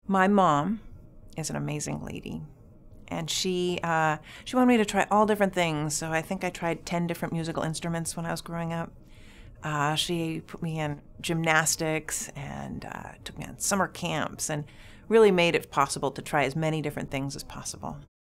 My mom is an amazing lady, and she wanted me to try all different things. So I think I tried 10 different musical instruments when I was growing up. She put me in gymnastics and took me on summer camps and really made it possible to try as many different things as possible.